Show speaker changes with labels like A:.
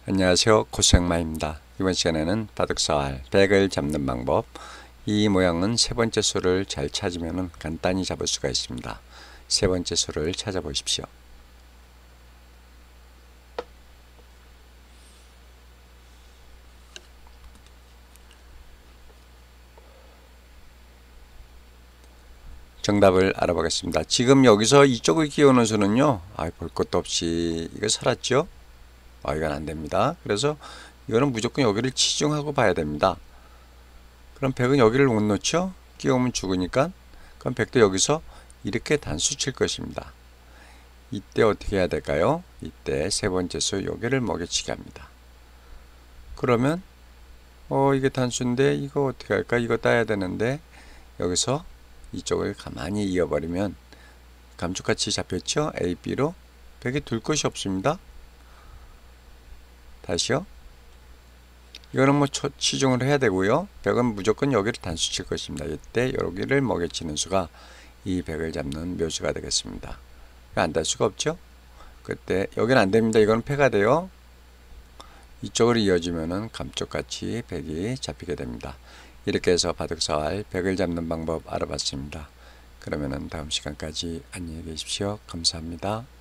A: 안녕하세요. 고생마입니다. 이번 시간에는 바둑사활 100을 잡는 방법, 이 모양은 세 번째 수를 잘 찾으면 간단히 잡을 수가 있습니다. 세 번째 수를 찾아보십시오. 정답을 알아보겠습니다. 지금 여기서 이쪽을 끼우는 수는요, 볼 것도 없이 이거 살았죠? 이건 안 됩니다. 그래서 이거는 무조건 여기를 치중하고 봐야 됩니다. 그럼 100은 여기를 못 놓죠? 끼우면 죽으니까. 그럼 100도 여기서 이렇게 단수 칠 것입니다. 이때 어떻게 해야 될까요? 이때 세 번째 수 여기를 먹여치게 합니다. 그러면 이게 단수인데 이거 어떻게 할까? 이거 따야 되는데 여기서 이쪽을 가만히 이어버리면 감쪽같이 잡혔죠? A, B로 100이 둘 것이 없습니다. 다시요. 이거는 뭐 치중을 해야 되고요. 100은 무조건 여기를 단수 칠 것입니다. 이때 여기를 먹여치는 수가 이 100을 잡는 묘수가 되겠습니다. 안 될 수가 없죠? 그때 여기는 안 됩니다. 이거는 패가 돼요. 이쪽으로 이어지면은 감쪽같이 100이 잡히게 됩니다. 이렇게 해서 바둑사활 100을 잡는 방법 알아봤습니다. 그러면은 다음 시간까지 안녕히 계십시오. 감사합니다.